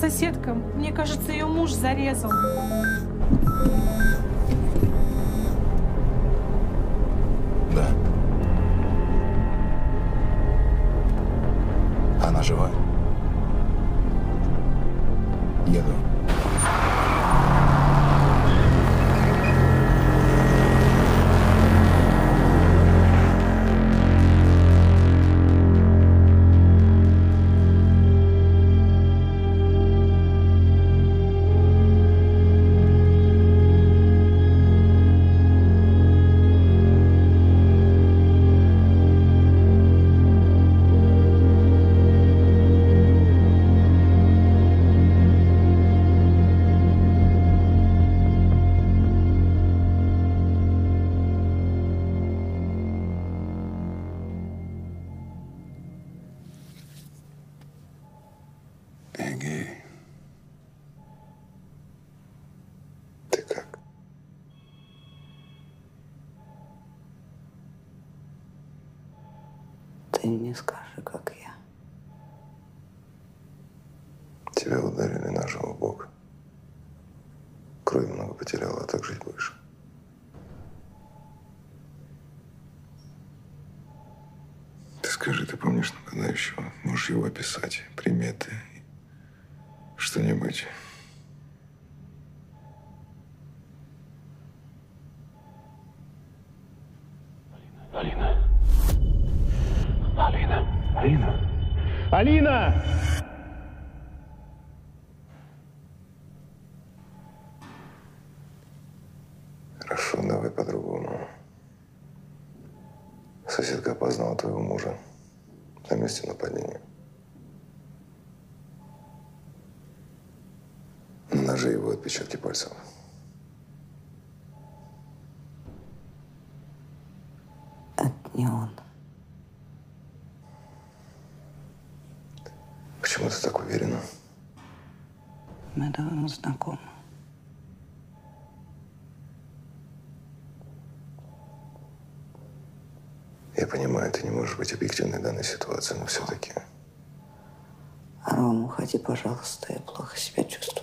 соседка. Мне кажется, ее муж зарезал. Да. Она жива? Еду. Ты мне скажи, как я. Тебя ударили ножом в бок. Крови много потеряла, а так жить будешь. Ты скажи, ты помнишь нападающего? Можешь его описать, приметы, что-нибудь? Алина. Алина. Алина. Алина! Хорошо, давай по-другому. Соседка опознала твоего мужа на месте нападения. На ноже его отпечатки пальцев. Это не он. Почему ты так уверена? Мы давно знакомы. Я понимаю, ты не можешь быть объективной в данной ситуации, но все-таки. Рома, уходи, пожалуйста, я плохо себя чувствую.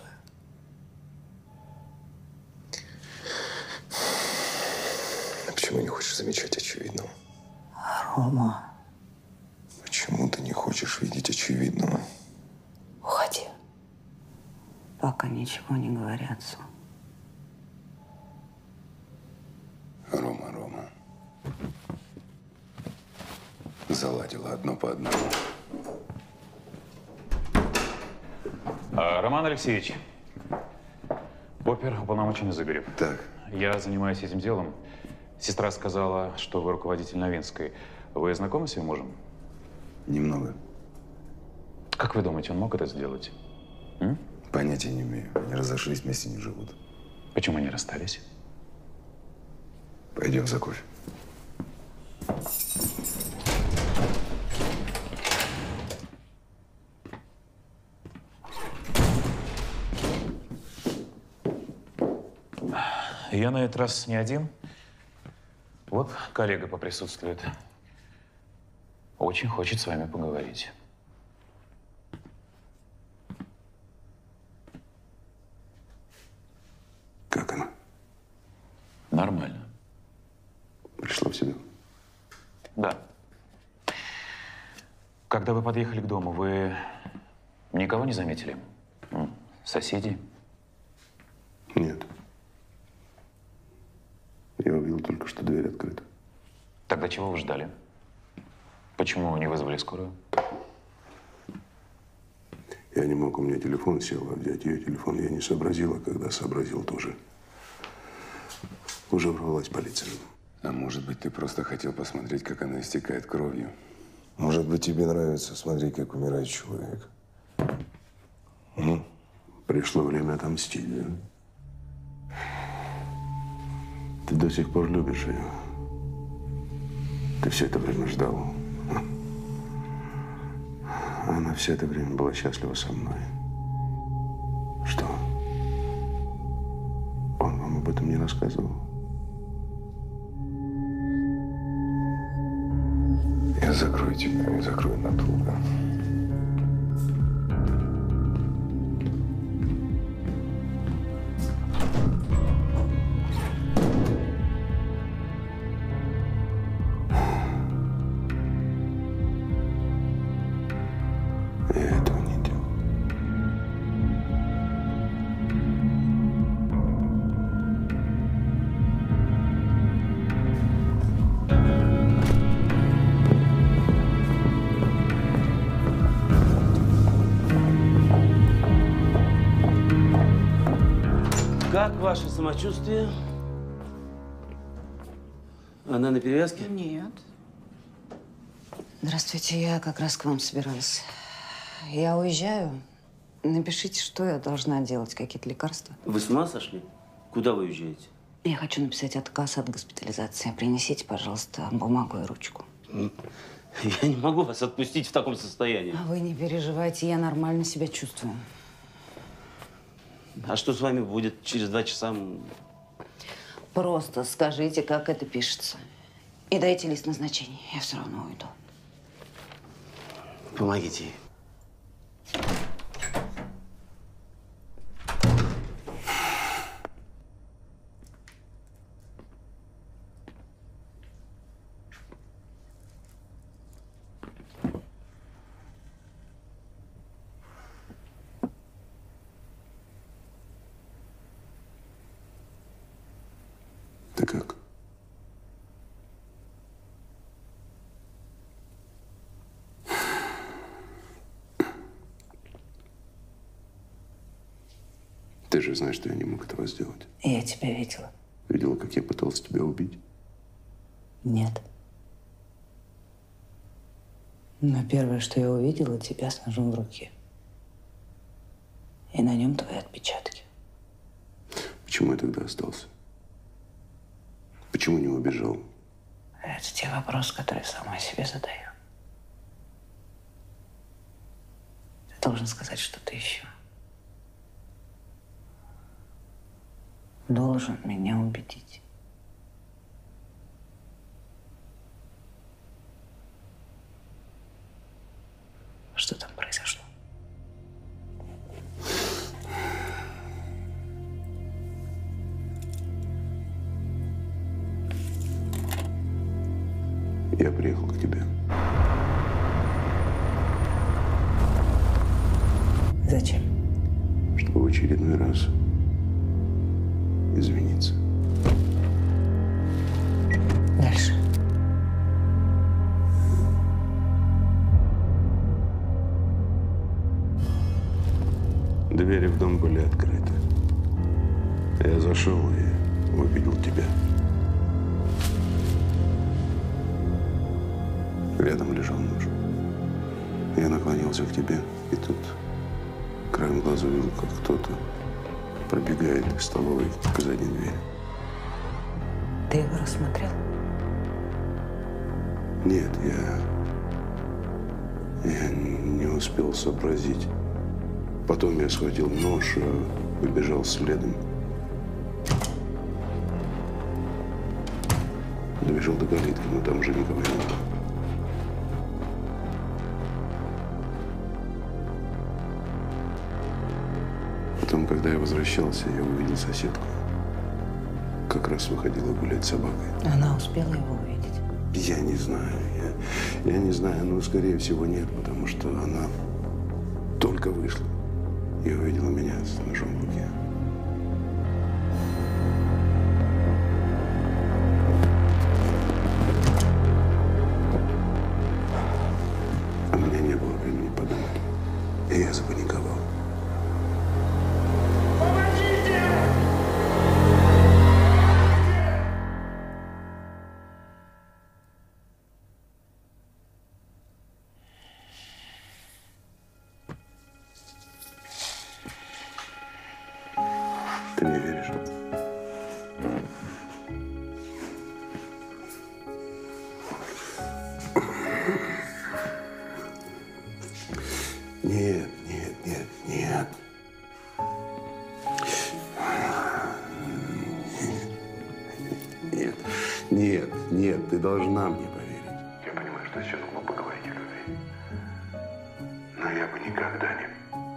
Почему не хочешь замечать очевидного? Рома. Почему ты не хочешь видеть очевидного? Уходи. Пока ничего не говорятся. Рома. Заладила одно по одному. Роман Алексеевич, опер уполномоченный Зыбарев. Так. Я занимаюсь этим делом. Сестра сказала, что вы руководитель Новинской. Вы знакомы с ее мужем? Немного. Как вы думаете, он мог это сделать? Понятия не имею. Они разошлись, вместе не живут. Почему они расстались? Пойдем за кофе. Я на этот раз не один. Вот коллега поприсутствует. Очень хочет с вами поговорить. Как она? Нормально. Пришла в себя? Да. Когда вы подъехали к дому, вы никого не заметили? Соседей? Нет. Я увидел только, что дверь открыта. Тогда чего вы ждали? Почему не вызвали скорую? Я не мог, у меня телефон сел, а взять ее телефон я не сообразил, а когда сообразил тоже. Уже ворвалась полиция. А может быть, ты просто хотел посмотреть, как она истекает кровью? Может быть, тебе нравится смотреть, как умирает человек? Ну, пришло время отомстить, да? Ты до сих пор любишь ее. Ты все это время ждал. Она все это время была счастлива со мной. Что? Он вам об этом не рассказывал? Я закрою тебя, я закрою надолго. ваше самочувствие? Она на перевязке? Нет. Здравствуйте, я как раз к вам собиралась. Я уезжаю. Напишите, что я должна делать, какие-то лекарства. Вы с ума сошли? Куда вы уезжаете? Я хочу написать отказ от госпитализации. Принесите, пожалуйста, бумагу и ручку. Я не могу вас отпустить в таком состоянии. А вы не переживайте, я нормально себя чувствую. А что с вами будет через 2 часа? Просто скажите, как это пишется. И дайте лист назначений. Я все равно уйду. Помогите ей. Ты как? Ты же знаешь, что я не мог этого сделать. Я тебя видела. Видела, как я пытался тебя убить? Нет. Но первое, что я увидела, тебя с ножом в руке. И на нем твои отпечатки. Почему я тогда остался? Почему не убежал? Это те вопросы, которые я сама себе задаю. Ты должен сказать что-то еще. Должен меня убедить. Что там произошло? Я приехал к тебе. Зачем? Чтобы в очередной раз извиниться. Дальше. Двери в дом были открыты. Я зашел и увидел тебя. Рядом лежал нож. Я наклонился к тебе, и тут краем глаза увидел, как кто-то пробегает из столовой к задней двери. Ты его рассмотрел? Нет, я не успел сообразить. Потом я схватил нож и побежал следом. Добежал до калитки, но там уже никого не было. Потом, когда я возвращался, я увидел соседку. Как раз выходила гулять с собакой. Она успела его увидеть? Я не знаю. Я не знаю, но, скорее всего, нет, потому что она только вышла и увидела меня с ножом в руке. А у меня не было времени подумать. И я запаниковал. Ты мне веришь? Нет, нет, нет, нет. Нет, нет, нет, ты должна мне поверить. Я понимаю, что сейчас глупо говорить о любви. Но я бы никогда не...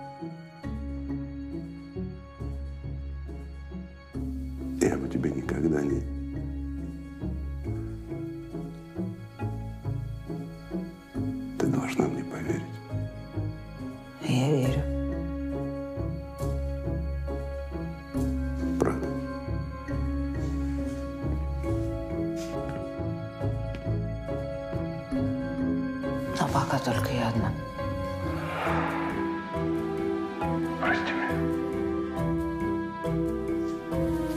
Я бы тебе никогда не... Ты должна мне поверить. Я верю. Правда. А пока только я одна. Прости меня.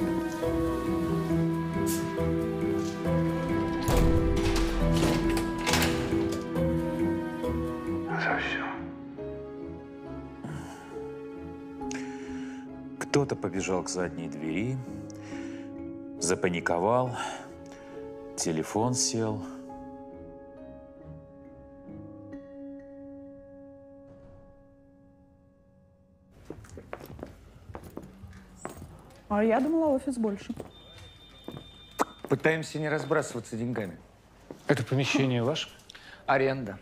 Кто-то побежал к задней двери, запаниковал, телефон сел. А я думала, офис больше. Пытаемся не разбрасываться деньгами. Это помещение ваше? Аренда.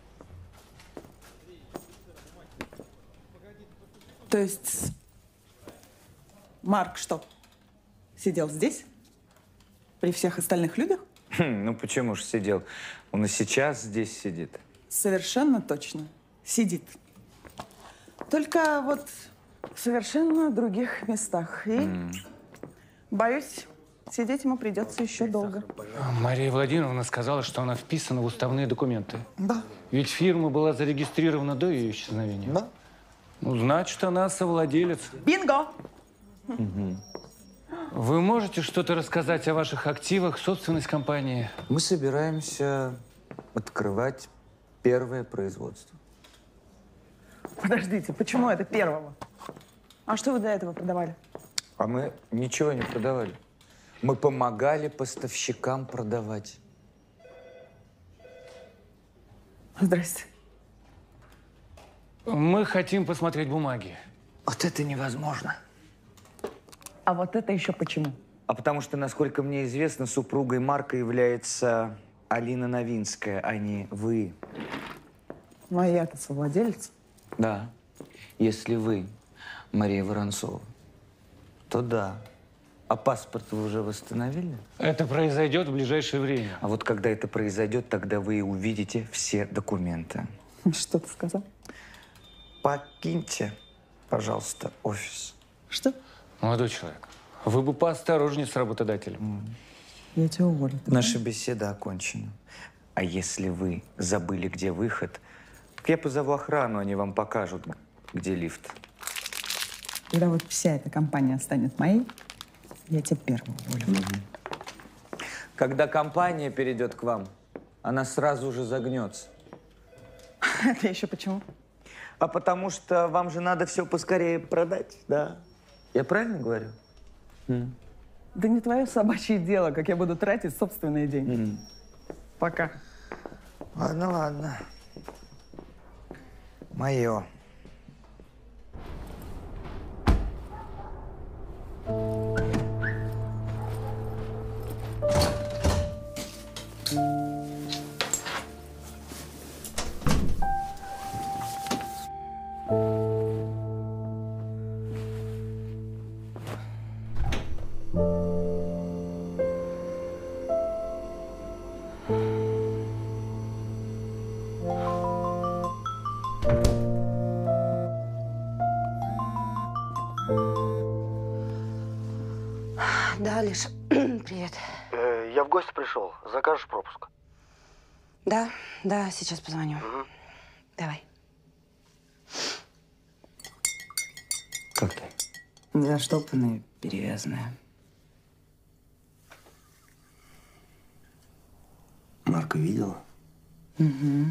То есть Марк что, сидел здесь? При всех остальных людях? Ну почему же сидел? Он и сейчас здесь сидит. Совершенно точно. Сидит. Только вот в совершенно других местах. И, боюсь, сидеть ему придется еще долго. Мария Владимировна сказала, что она вписана в уставные документы. Да. Ведь фирма была зарегистрирована до ее исчезновения. Да. Ну, значит, она совладелец. Бинго! Вы можете что-то рассказать о ваших активах, собственность компании? Мы собираемся открывать первое производство. Подождите, почему это первого? А что вы до этого продавали? А мы ничего не продавали. Мы помогали поставщикам продавать. Здрасте. Мы хотим посмотреть бумаги. Вот это невозможно. А вот это еще почему? А потому что, насколько мне известно, супругой Марка является Алина Новинская, а не вы. Ну, а я-то совладелец. Да. Если вы Мария Воронцова, то да. А паспорт вы уже восстановили? Это произойдет в ближайшее время. А вот когда это произойдет, тогда вы и увидите все документы. Что ты сказал? Покиньте, пожалуйста, офис. Что? Молодой человек, вы бы поосторожнее с работодателем. Я тебя уволю. Наша беседа окончена. А если вы забыли, где выход, так я позову охрану, они вам покажут, где лифт. Когда вот вся эта компания станет моей, я тебя первым уволю. Когда компания перейдет к вам, она сразу же загнется. Это еще почему? А потому что вам же надо все поскорее продать, да? Я правильно говорю? Да не твое собачье дело, как я буду тратить собственные деньги. Пока. Ладно, ладно. Мое. Да, Алиш, привет. Я в гости пришел. Закажешь пропуск? Да, сейчас позвоню. Давай. Как ты? Заштопанная, перевязанная. Марка видела? Угу.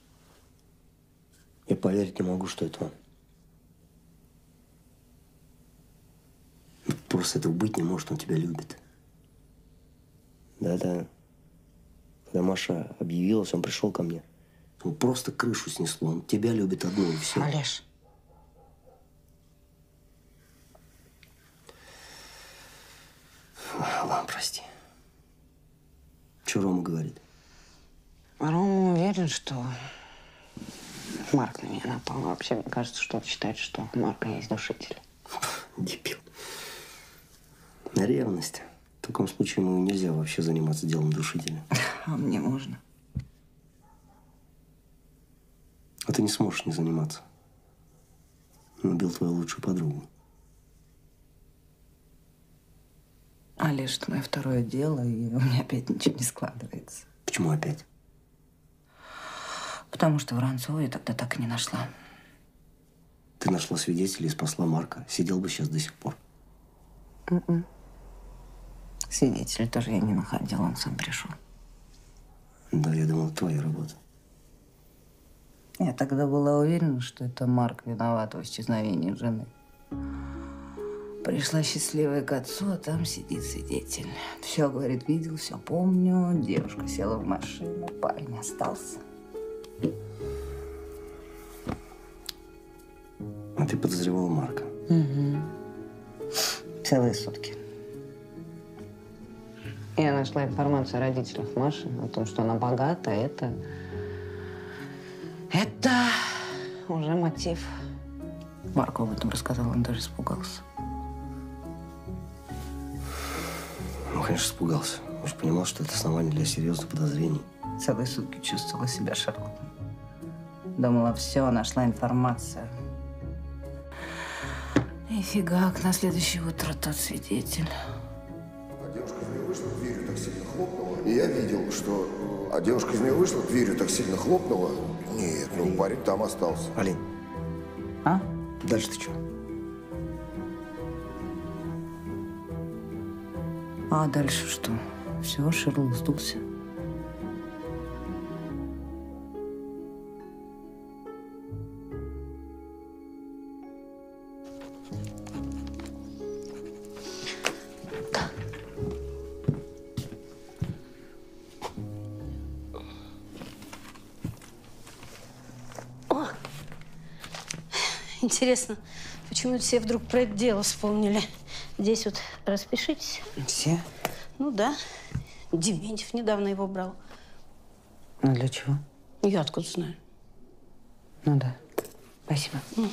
Я поверить не могу, что это он. Просто этого быть не может, он тебя любит. Да. Когда Маша объявилась, он пришел ко мне. Он просто крышу снесло. Он тебя любит одну, и все. Олеж. Ладно, прости. Что Рома говорит? Рома уверен, что Марк на меня напал. Вообще, мне кажется, что он считает, что у Марка есть душитель. Дебил. Ревность. В таком случае ему нельзя вообще заниматься делом душителя. А мне можно. А ты не сможешь не заниматься. Он убил твою лучшую подругу. Олеж, это мое второе дело, и у меня опять ничего не складывается. Почему опять? Потому что Воронцова я тогда так и не нашла. Ты нашла свидетелей и спасла Марка. Сидел бы сейчас до сих пор. Свидетелей тоже я не находила, он сам пришел. Да, я думал, твоя работа. Я тогда была уверена, что это Марк виноват в исчезновении жены. Пришла счастливая к отцу, а там сидит свидетель. Все, говорит, видел, все помню. Девушка села в машину, парень остался. А ты подозревал Марка? Угу. Целые сутки. Я нашла информацию о родителях Маши, о том, что она богата. Это уже мотив. Марку об этом рассказал, он даже испугался. Ну, конечно, испугался. Он же понимал, что это основание для серьезных подозрений. Целые сутки чувствовала себя Шерлоком. Думала, все, нашла информацию. И фигак, на следующее утро тот свидетель. А девушка из нее вышла, дверью так сильно хлопнула. И я видел, что... А девушка из нее вышла, дверью так сильно хлопнула. Нет, ну парень там остался. Алин. А? Дальше ты что? А дальше что? Все, Шерлок сдулся. Интересно, почему все вдруг про это дело вспомнили? Здесь вот распишитесь. Все? Ну да. Дементьев недавно его брал. Ну для чего? Я откуда знаю. Ну да. Спасибо. Угу.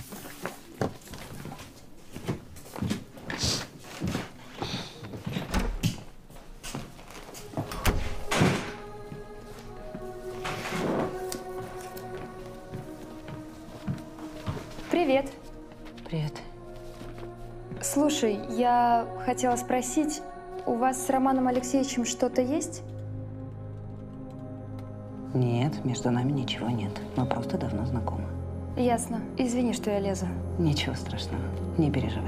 Привет. Привет. Слушай, я хотела спросить, у вас с Романом Алексеевичем что-то есть? Нет, между нами ничего нет. Мы просто давно знакомы. Ясно. Извини, что я лезу. Ничего страшного. Не переживай.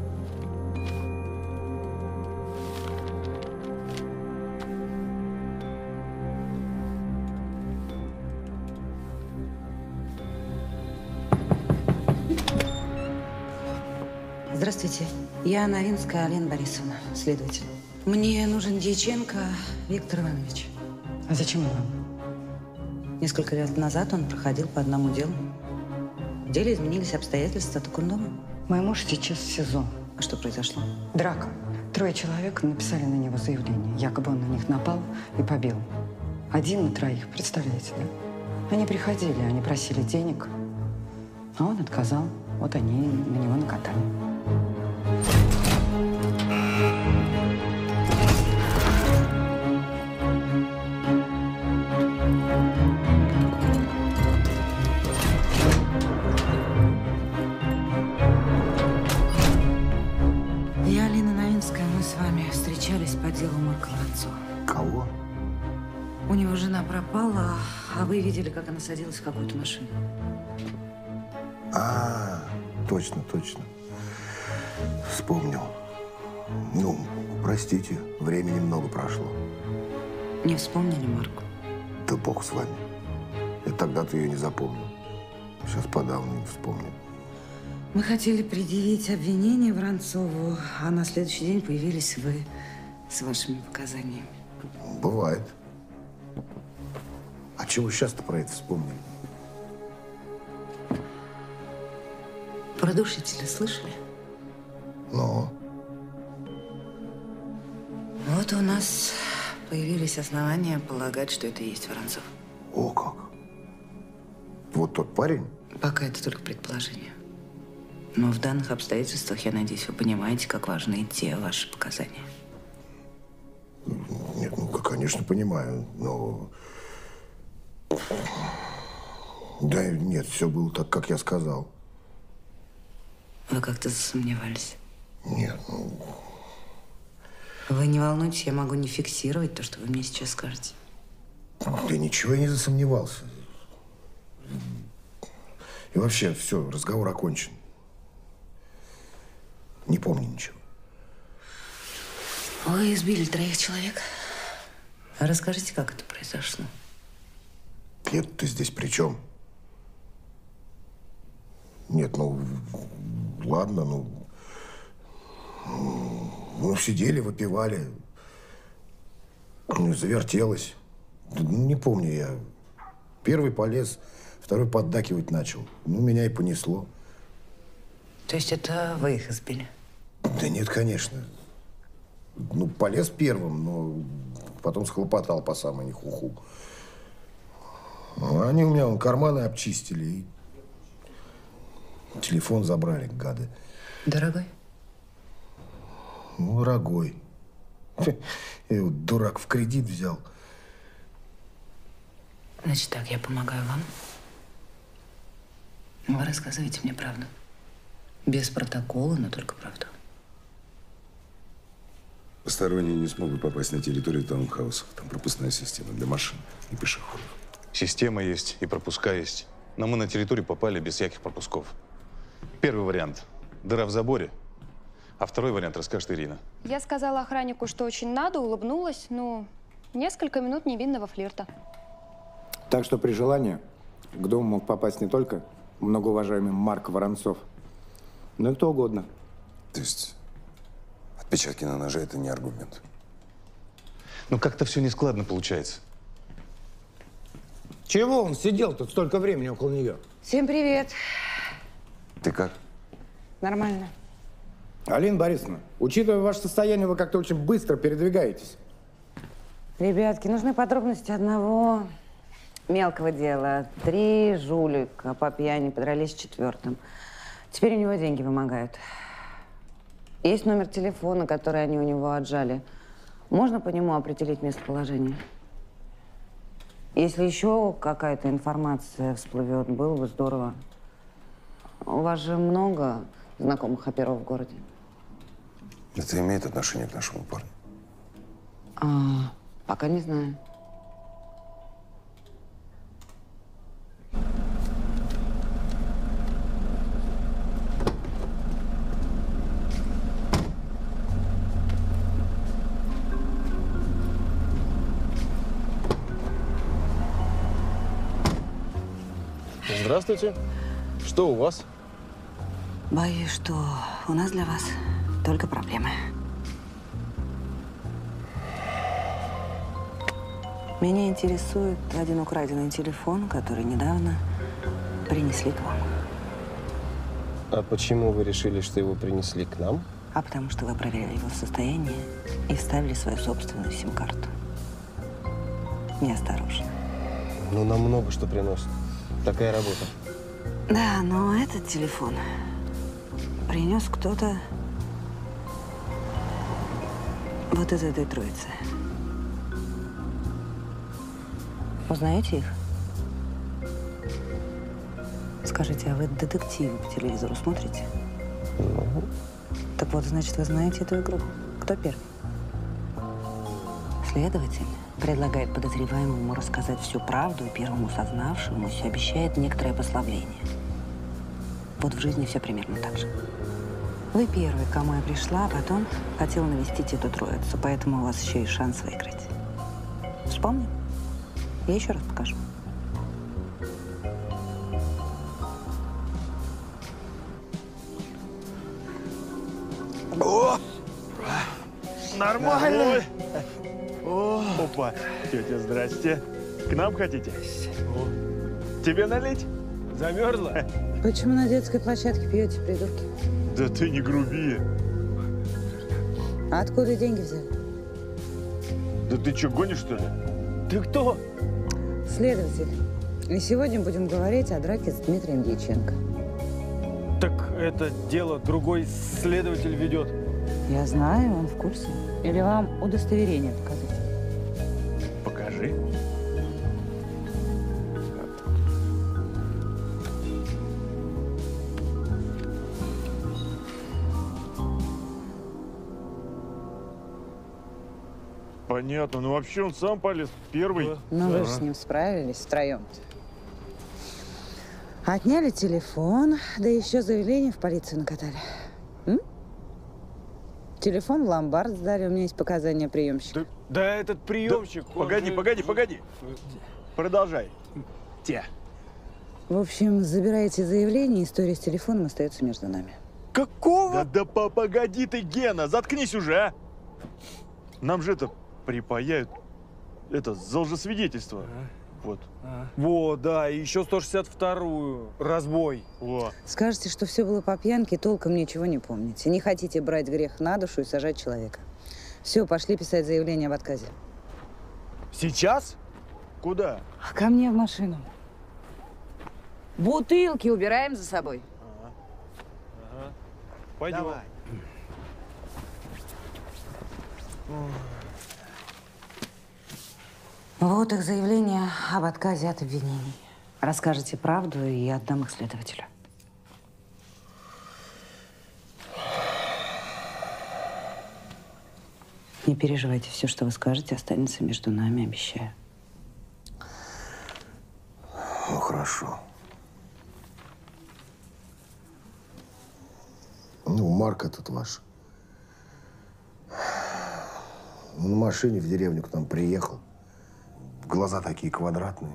Здравствуйте. Я Новинская Алина Борисовна, следователь. Мне нужен Дьяченко Виктор Иванович. А зачем вам? Несколько лет назад он проходил по одному делу. В деле изменились обстоятельства, так он дома. Мой муж сейчас в СИЗО. А что произошло? Драка. 3 человек написали на него заявление. Якобы он на них напал и побил. 1 на 3, представляете, да? Они приходили, они просили денег, а он отказал. Вот они на него накатали. Я Алина Новинская. Мы с вами встречались по делу Марка Воронцова. Кого? У него жена пропала, а вы видели, как она садилась в какую-то машину. А, точно, точно. Вспомнил. Ну, простите, времени много прошло. Не вспомнили Марку? Да бог с вами. Я тогда-то ее не запомнил. Сейчас подавно не вспомню. Мы хотели предъявить обвинение Воронцову, а на следующий день появились вы с вашими показаниями. Бывает. А чего сейчас-то про это вспомнили? Про душителя слышали? Ну? Вот у нас появились основания полагать, что это и есть Воронцов. О как! Вот тот парень? Пока это только предположение. Но в данных обстоятельствах, я надеюсь, вы понимаете, как важны те ваши показания. Нет, ну, конечно, понимаю, но... Да нет, все было так, как я сказал. Вы как-то засомневались? Нет, ну... Вы не волнуйтесь, я могу не фиксировать то, что вы мне сейчас скажете. Да ничего, я не засомневался. И вообще, все, разговор окончен. Не помню ничего. Вы избили 3 человек. А расскажите, как это произошло? Нет, ты здесь при чем? Нет, ну, ладно, ну... Ну, сидели, выпивали. Ну, завертелось. Не помню я. Первый полез, второй поддакивать начал. Ну, меня и понесло. То есть это вы их избили? Да нет, конечно. Ну, полез первым, но потом схлопотал по самой нехуху. Они у меня вон карманы обчистили и телефон забрали, гады. Дорогой? Ну, дорогой. Я его, дурак, в кредит взял. Значит так, я помогаю вам. Вы рассказываете мне правду. Без протокола, но только правду. Посторонние не смогут попасть на территорию таунхаусов. Там пропускная система для машин и пешеходов. Система есть и пропуска есть. Но мы на территорию попали без всяких пропусков. Первый вариант – дыра в заборе. А второй вариант расскажет Ирина. Я сказала охраннику, что очень надо, улыбнулась. Ну, несколько минут невинного флирта. Так что при желании к дому мог попасть не только многоуважаемый Марк Воронцов, но и кто угодно. То есть отпечатки на ноже – это не аргумент? Ну, как-то все нескладно получается. Чего он сидел тут столько времени около нее? Всем привет. Ты как? Нормально. Алина Борисовна, учитывая ваше состояние, вы как-то очень быстро передвигаетесь. Ребятки, нужны подробности одного мелкого дела. 3 жулика по пьяни подрались с 4-м. Теперь у него деньги вымогают. Есть номер телефона, который они у него отжали. Можно по нему определить местоположение? Если еще какая-то информация всплывет, было бы здорово. У вас же много знакомых оперов в городе. Это имеет отношение к нашему парню? Пока не знаю. Здравствуйте. Что у вас? Боюсь, что у нас для вас только проблемы. Меня интересует один украденный телефон, который недавно принесли к вам. А почему вы решили, что его принесли к нам? А потому что вы проверили его состояние и вставили свою собственную сим-карту. Неосторожно. Ну, нам много что приносит. Такая работа. Да, но этот телефон принес кто-то вот из этой троицы. Узнаете их? Скажите, а вы детективы по телевизору смотрите? Так вот, значит, вы знаете эту игру. Кто первый? Следователь предлагает подозреваемому рассказать всю правду, и первому сознавшемуся обещает некоторое послабление. Вот в жизни все примерно так же. Вы первый, к кому я пришла, а потом хотела навестить эту троицу, поэтому у вас еще есть шанс выиграть. Вспомни? Я еще раз покажу. О! Нормально! Опа! Тетя, здрасте. К нам хотите? Тебе налить? Замерзла? Почему на детской площадке пьете, придурки? Да ты не груби. А откуда деньги взяли? Да ты что, гонишь, что ли? Ты кто? Следователь. И сегодня будем говорить о драке с Дмитрием Дьяченко. Так это дело другой следователь ведет. Я знаю, он в курсе. Или вам удостоверение показать? Покажи. Понятно. Ну вообще он сам полез первый. Ну вы же с ним справились втроем. Отняли телефон, да еще заявление в полицию накатали. Телефон в ломбард сдали, у меня есть показания приемщика. Да этот приемщик. Да, погоди. Продолжай. В общем, забираете заявление, история с телефоном остается между нами. Какого? Да погоди ты, Гена, заткнись уже, а! Нам же это припаяют, это, за лжесвидетельство. Вот. Вот, да, и еще 162-ю. Разбой. Во. Скажете, что все было по пьянке, толком ничего не помните. Не хотите брать грех на душу и сажать человека. Все, пошли писать заявление об отказе. Сейчас? Куда? Ко мне в машину. Бутылки убираем за собой. Ага. Пойдем. Давай. Вот их заявление об отказе от обвинений. Расскажете правду и отдам их следователю. Не переживайте, все, что вы скажете, останется между нами, обещаю. Ну, хорошо. Ну, Марк этот ваш. На машине в деревню к нам приехал. Глаза такие квадратные.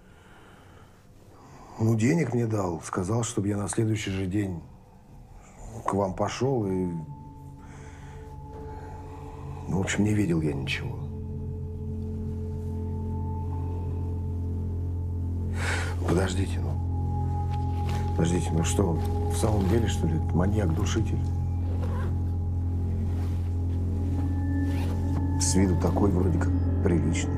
Ну, денег мне дал. Сказал, чтобы я на следующий же день к вам пошел. И, в общем, не видел я ничего. Подождите, Подождите, что он в самом деле, что ли, маньяк-душитель? С виду такой вроде как приличный.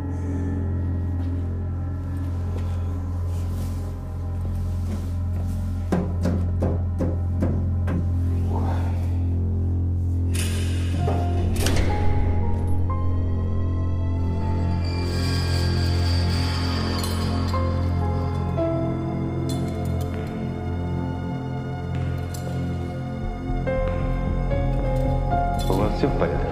У вас все в порядке?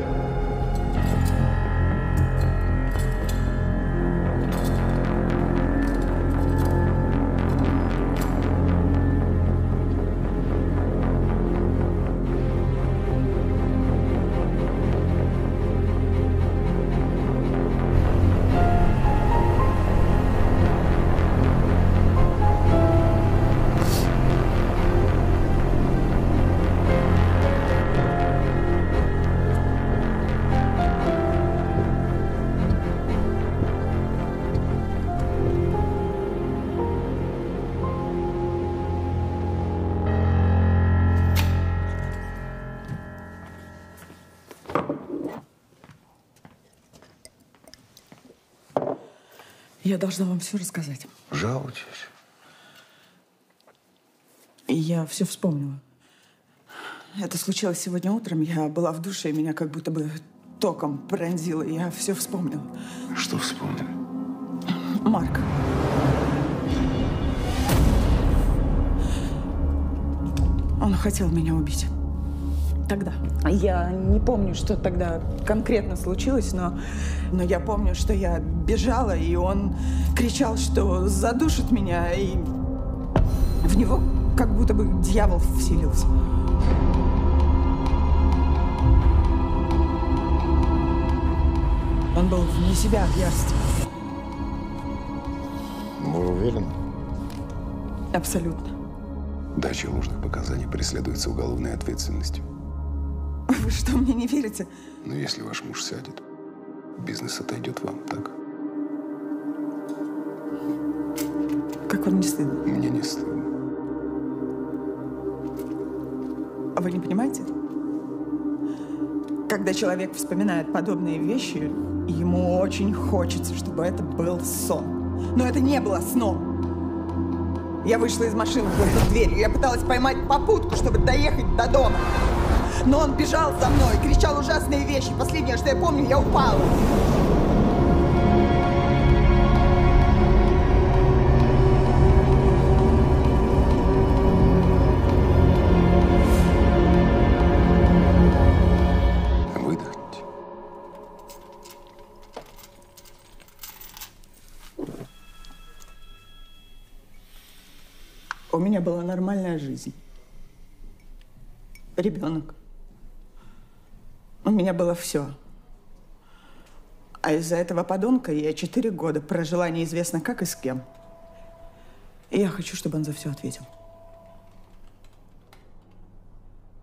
Я должна вам все рассказать. Жалуйтесь. Я все вспомнила. Это случилось сегодня утром. Я была в душе, и меня как будто бы током пронзило. Я все вспомнила. Что вспомнили? Марк. Он хотел меня убить. Тогда. Я не помню, что тогда конкретно случилось, но я помню, что я бежала, и он кричал, что задушит меня, и в него как будто бы дьявол вселился. Он был вне себя от ярости. Вы уверены? Абсолютно. Дача ложных показаний преследуется уголовной ответственностью. Вы что, мне не верите? Но если ваш муж сядет, бизнес отойдет вам, так? Как вам не стыдно? Мне не стыдно. А вы не понимаете? Когда человек вспоминает подобные вещи, ему очень хочется, чтобы это был сон. Но это не было сном. Я вышла из машины, хлопнув дверью. Я пыталась поймать попутку, чтобы доехать до дома. Но он бежал за мной, кричал ужасные вещи. Последнее, что я помню, я упала. Выдохните. У меня была нормальная жизнь. Ребенок. У меня было все. А из-за этого подонка я 4 года прожила неизвестно как и с кем. И я хочу, чтобы он за все ответил.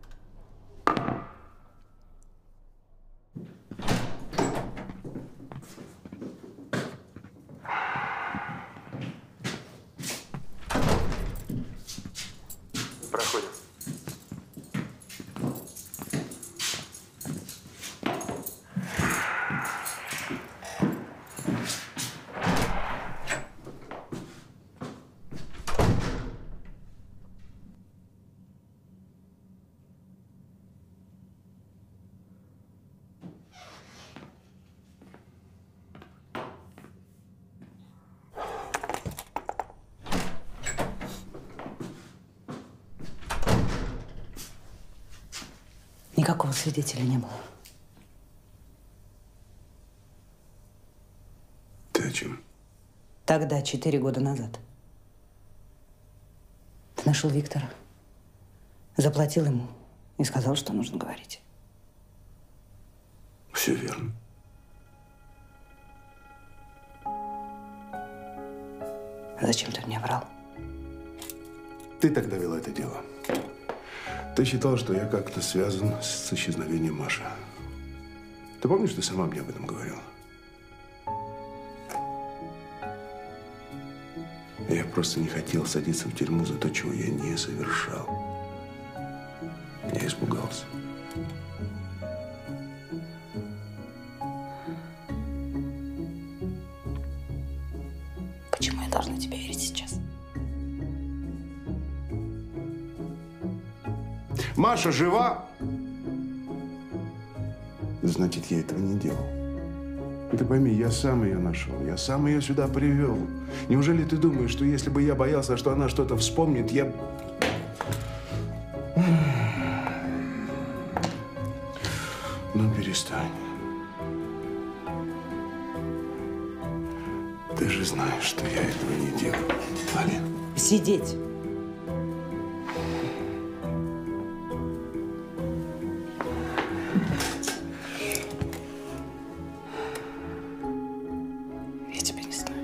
Никакого свидетеля не было. Ты о чем? Тогда, 4 года назад. Ты нашел Виктора, заплатил ему и сказал, что нужно говорить. Все верно. А зачем ты мне врал? Ты тогда вела это дело. Ты считал, что я как-то связан с исчезновением Маши. Ты помнишь, ты сама мне об этом говорила? Я просто не хотел садиться в тюрьму за то, чего я не совершал. Я испугался. Почему я должна тебе верить сейчас? Маша жива? Значит, я этого не делал. Ты пойми, я сам ее нашел, я сам ее сюда привел. Неужели ты думаешь, что если бы я боялся, что она что-то вспомнит, я… Ну, перестань. Ты же знаешь, что я этого не делал. Алин. Сидеть. Я тебя не знаю.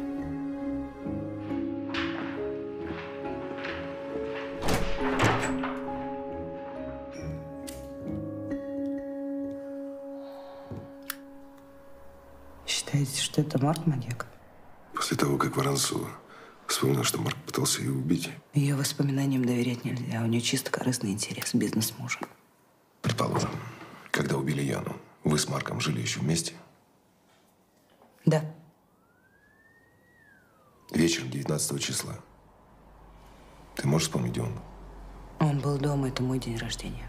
Считаете, что это Марк маньяк? После того, как Воронцова вспомнил, что Марк пытался ее убить. Ее воспоминаниям доверять нельзя. У нее чисто корыстный интерес, бизнес с мужем. Предположим, когда убили Яну, вы с Марком жили еще вместе? Да. Вечером 19 числа. Ты можешь вспомнить, где он был? Он был дома, это мой день рождения.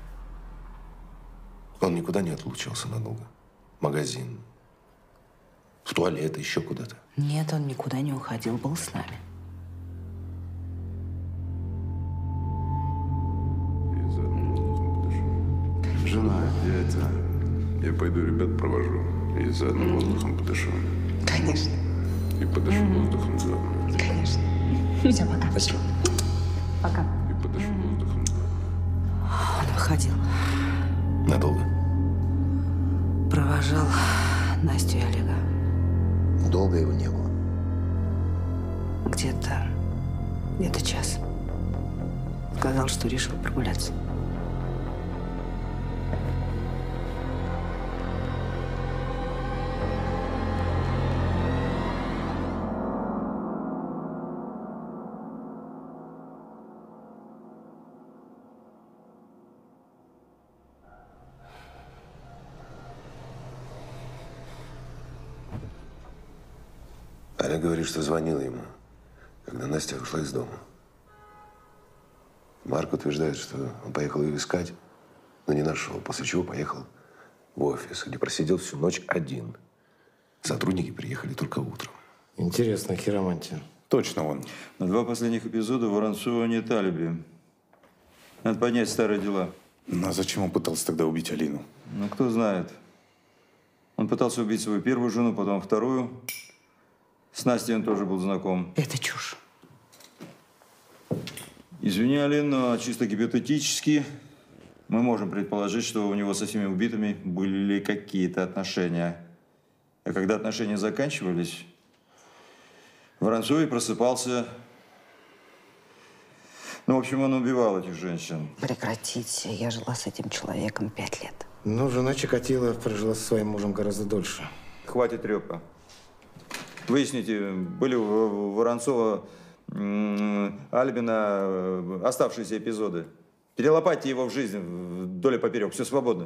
Он никуда не отлучился надолго? Магазин? В туалет, еще куда-то? Нет, он никуда не уходил, был с нами. Жена, я пойду ребят провожу. И заодно воздухом подышу. Конечно. И подышу воздухом заодно. Конечно. Все, пока. Спасибо. Пока. И подышу воздухом заодно. Он выходил. Надолго? Провожал Настю и Олега. Долго его не было? Где-то час. Сказал, что решил прогуляться. Аля говорит, что звонила ему, когда Настя ушла из дома. Марк утверждает, что он поехал ее искать, но не нашел, после чего поехал в офис, где просидел всю ночь один. Сотрудники приехали только утром. Интересно, хиромантия. Точно он. На 2 последних эпизода у Воронцова нет алиби. Надо поднять старые дела. Ну, а зачем он пытался тогда убить Алину? Ну, кто знает. Он пытался убить свою первую жену, потом вторую. С Настей он тоже был знаком. Это чушь. Извини, Алин, но чисто гипотетически мы можем предположить, что у него со всеми убитыми были какие-то отношения. А когда отношения заканчивались, Воронцов просыпался. Ну, в общем, он убивал этих женщин. Прекратите. Я жила с этим человеком 5 лет. Ну, жена Чикатило прожила со своим мужем гораздо дольше. Хватит трепа. Выясните, были у Воронцова, Альбина оставшиеся эпизоды. Перелопатьте его в жизнь вдоль и поперек. Все свободно.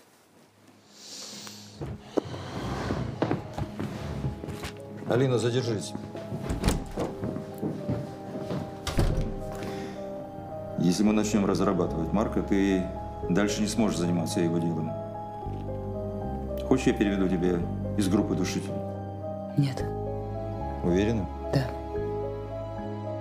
Алина, задержись. Если мы начнем разрабатывать Марка, ты дальше не сможешь заниматься его делом. Хочешь, я переведу тебя из группы душителей? Нет. Уверена? Да.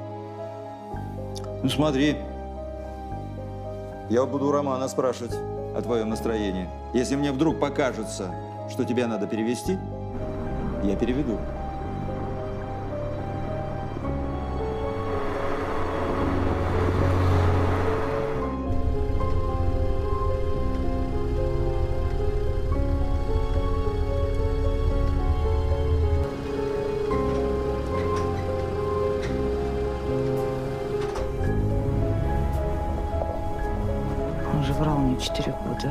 Ну смотри, я буду у Романа спрашивать, о твоем настроении. Если мне вдруг покажется, что тебя надо перевести, я переведу. Он же врал мне 4 года,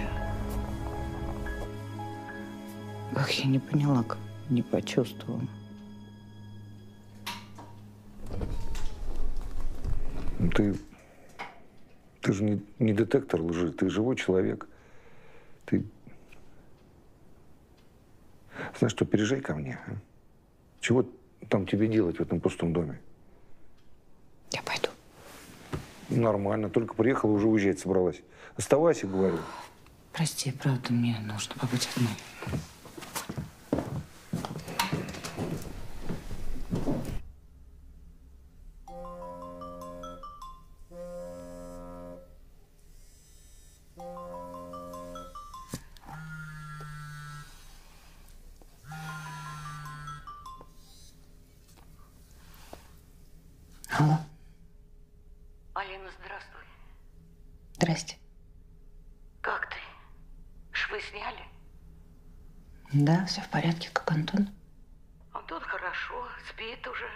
как я не поняла, как не почувствовала. Ну, ты же не детектор лжи, ты живой человек. Ты... Знаешь что, переезжай ко мне. А? Чего там тебе делать в этом пустом доме? Я пойду. Нормально, только приехала, уже уезжать собралась. Оставайся, говорю. Прости, правда, мне нужно побыть одной. Алло. Алина, здравствуй. Здрасте. Как ты? Швы сняли? Да, все в порядке, как Антон. Антон хорошо, спит уже.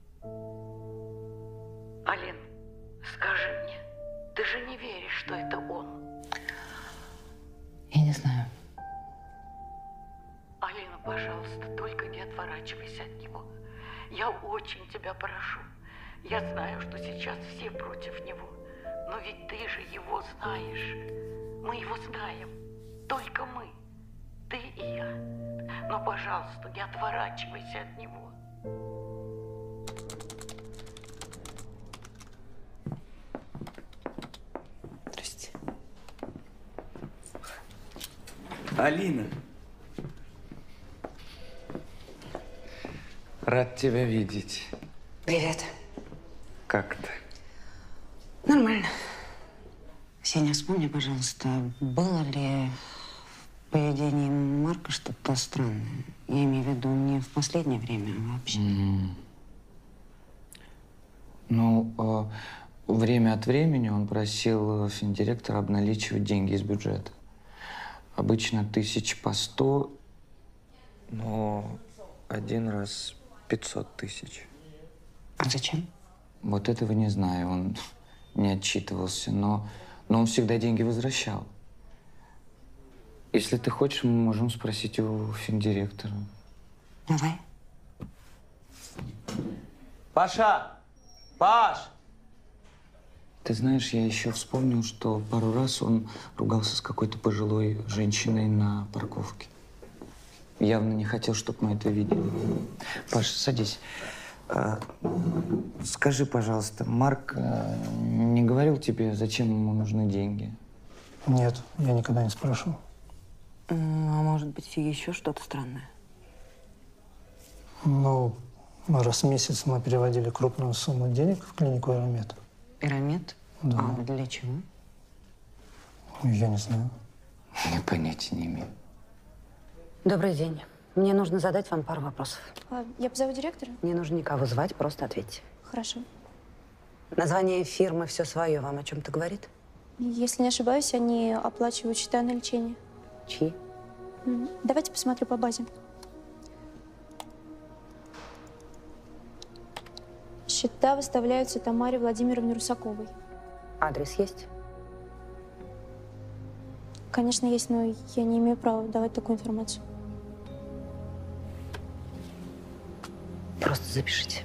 Алин, скажи мне, ты же не веришь, что это он? Я не знаю. Алина, пожалуйста, только не отворачивайся от него. Я очень тебя прошу. Я знаю, что сейчас все против него. Но ведь ты же его знаешь. Мы его знаем. Только мы. Ты и я. Но, пожалуйста, не отворачивайся от него. Здрасте. Алина. Рад тебя видеть. Привет. Как ты? Нормально. Сеня, вспомни, пожалуйста, было ли в поведении Марка что-то странное? Я имею в виду не в последнее время, а вообще. Ну, время от времени он просил финдиректора обналичивать деньги из бюджета. Обычно 1000 по 100, но один раз 500 000. А зачем? Вот этого не знаю, он не отчитывался, но он всегда деньги возвращал. Если ты хочешь, мы можем спросить у финдиректора. Давай. Паша! Паш! Ты знаешь, я еще вспомнил, что пару раз он ругался с какой-то пожилой женщиной на парковке. Явно не хотел, чтобы мы это видели. Паш, садись. Скажи, пожалуйста, Марк не говорил тебе, зачем ему нужны деньги? Нет, я никогда не спрашивал. А может быть, еще что-то странное? Ну, раз в месяц мы переводили крупную сумму денег в клинику Ирамед. Ирамед? Да. А для чего? Я не знаю. Я понятия не имею. Добрый день. Мне нужно задать вам пару вопросов. Я позову директора? Не нужно никого звать, просто ответьте. Хорошо. Название фирмы «Все свое» вам о чем-то говорит? Если не ошибаюсь, они оплачивают счета на лечение. Чьи? Давайте посмотрю по базе. Счета выставляются Тамаре Владимировне Русаковой. Адрес есть? Конечно, есть, но я не имею права давать такую информацию. Просто запишите.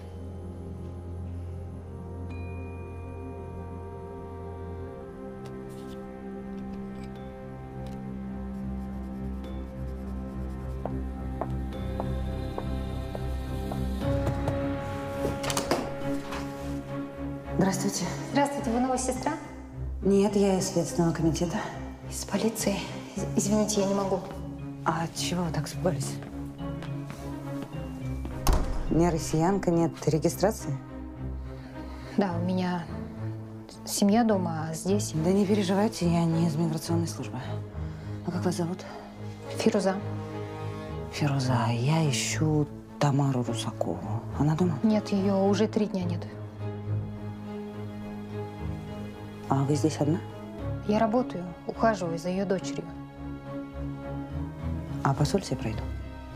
Здравствуйте. Здравствуйте, вы новая сестра? Нет, я из Следственного комитета. Из полиции. Извините, я не могу. А чего вы так испугались? Не россиянка, нет регистрации? Да, у меня Семья дома, а здесь… Да не переживайте, я не из миграционной службы. А как вас зовут? Фируза. Фируза, я ищу Тамару Русакову. Она дома? Нет, ее уже 3 дня нет. А вы здесь одна? Я работаю, ухаживаю за ее дочерью. А посольство я пройду.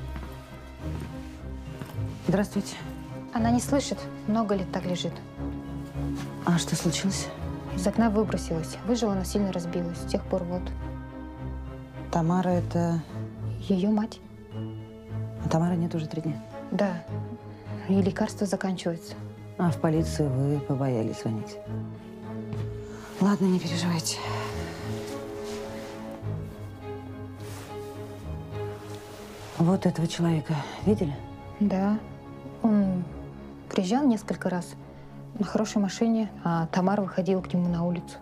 Здравствуйте. Она не слышит, много лет так лежит. А что случилось? Из окна выбросилась. Выжила, но сильно разбилась. С тех пор вот. Тамара – это… Ее мать. А Тамары нет уже 3 дня? Да. И лекарства заканчиваются. А в полицию вы побоялись звонить? Ладно, не переживайте. Вот этого человека видели? Да. Он приезжал несколько раз на хорошей машине, а Тамара выходила к нему на улицу.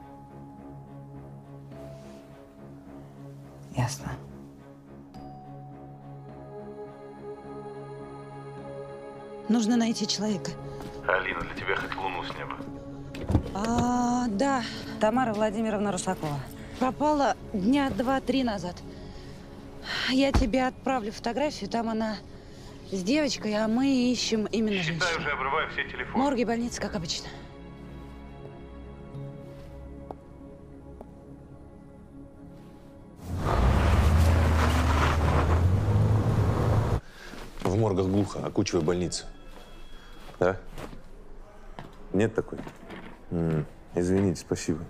Ясно. Нужно найти человека. Алина, для тебя хоть луну с неба. Да, Тамара Владимировна Русакова. Пропала дня 2-3 назад. Я тебе отправлю фотографию, там она с девочкой, а мы ищем именно женщину. Считай, уже обрываю все телефоны. Морги, больницы, как обычно. В моргах глухо, окучивая больницы. Да? Нет такой? Извините, спасибо.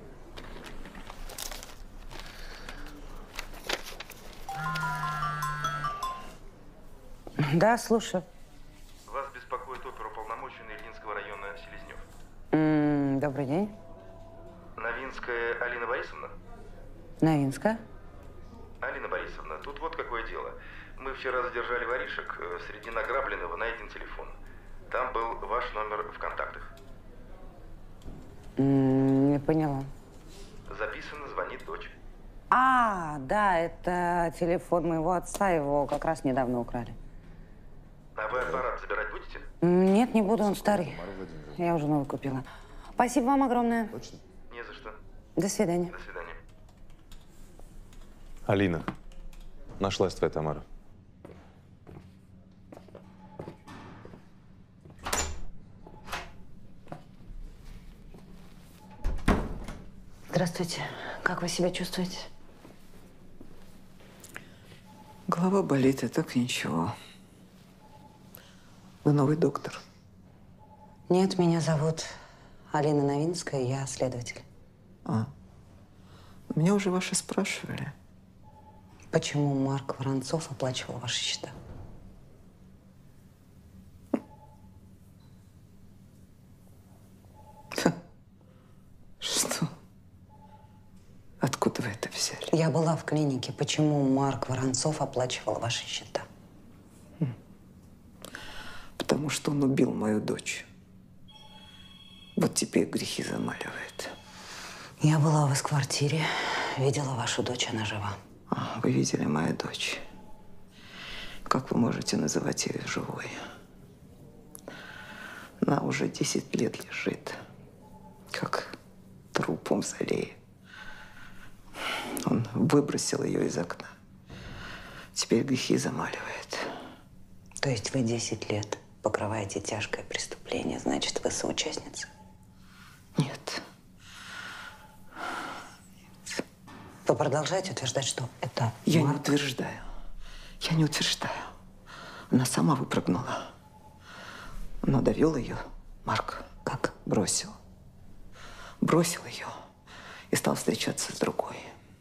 Да, слушаю. Вас беспокоит оперуполномоченный Ильинского района Селезнев. Добрый день. Новинская Алина Борисовна? Новинская. Алина Борисовна, тут вот какое дело. Мы вчера задержали воришек. Среди награбленного найден телефон. Там был ваш номер в контактах. Не поняла. Записано, звонит дочь. Да, это телефон моего отца, его как раз недавно украли. А вы аппарат забирать будете? Нет, не буду, он старый. Я уже новый купила. Спасибо вам огромное. Точно? Не за что. До свидания. До свидания. Алина, нашлась твоя Тамара. Здравствуйте. Как вы себя чувствуете? Голова болит, а так ничего. Вы новый доктор? Нет, меня зовут Алина Новинская, я следователь. Меня уже ваши спрашивали. Почему Марк Воронцов оплачивал ваши счета? Что? Откуда вы это взяли? Я была в клинике. Почему Марк Воронцов оплачивал ваши счета? Потому что он убил мою дочь. Вот теперь грехи замаливает. Я была у вас в квартире, видела вашу дочь, она жива. Вы видели мою дочь? Как вы можете называть ее живой? Она уже 10 лет лежит, как труп в мавзолее. Он выбросил ее из окна. Теперь грехи замаливает. То есть вы 10 лет покрываете тяжкое преступление, значит, вы соучастница? Нет. Вы продолжаете утверждать, что это Я Марк? не утверждаю. Я не утверждаю. Она сама выпрыгнула. Но довел ее Марк. Как? Бросил. Бросил ее и стал встречаться с другой.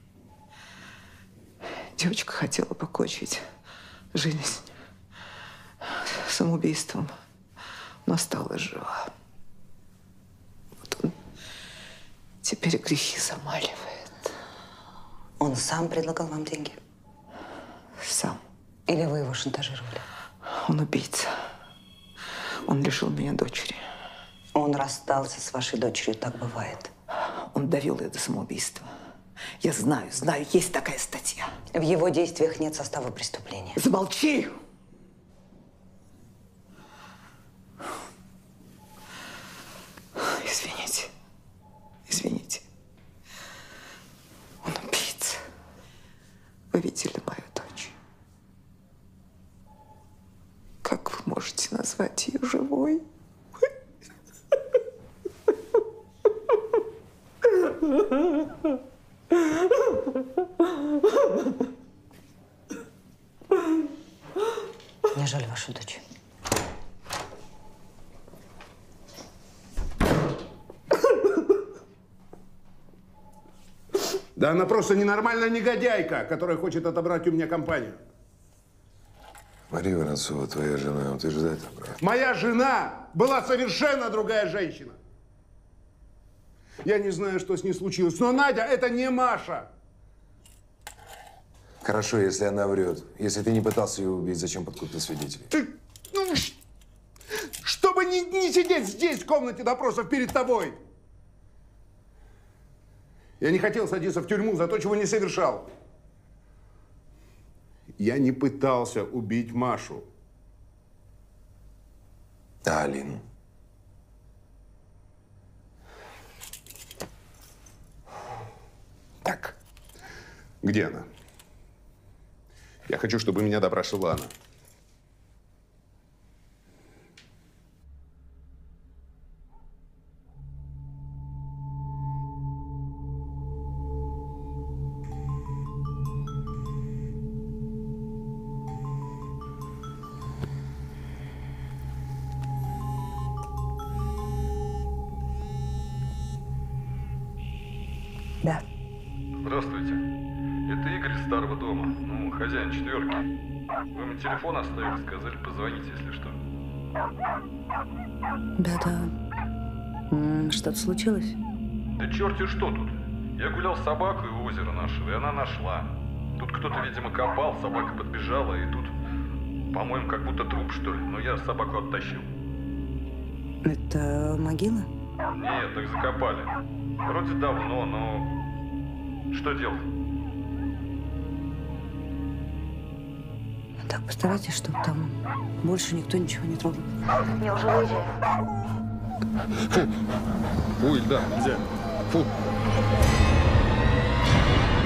Девочка хотела покончить жизнь самоубийством, но осталась жива. Вот он теперь грехи замаливает. Он сам предлагал вам деньги? Сам. Или вы его шантажировали? Он убийца. Он лишил меня дочери. Он расстался с вашей дочерью, так бывает. Он довел ее до самоубийства. Я знаю, есть такая статья. В его действиях нет состава преступления. Замолчи! Извините. Извините. назвать ее живой. Мне жаль вашу дочь. Да она просто ненормальная негодяйка, которая хочет отобрать у меня компанию. Мария Воронцова, твоя жена, утверждает обратно. Моя жена была совершенно другая женщина. Я не знаю, что с ней случилось, но Надя – это не Маша. Хорошо, если она врет. Если ты не пытался ее убить, зачем подкупил свидетелей? Чтобы не сидеть здесь, в комнате допросов перед тобой. Я не хотел садиться в тюрьму за то, чего не совершал. Я не пытался убить Машу. А Алину? Так, где она? Я хочу, чтобы меня допрашивала она. Да. Здравствуйте. Это Игорь из Старого дома. Ну, хозяин четверки. Вы мне телефон оставили, сказали, позвоните, если что. Да-да. Что-то случилось? Да черти что тут. Я гулял с собакой у озера нашего, и она нашла. Тут кто-то, видимо, копал, собака подбежала, и тут, по-моему, как будто труп, что ли. Но я собаку оттащил. Это могила? Нет, так закопали. Вроде давно, но... Что делать? Так, постарайтесь, чтобы там больше никто ничего не трогал. Я уже выезжаю. Фу. Ой, да, нельзя. Фу.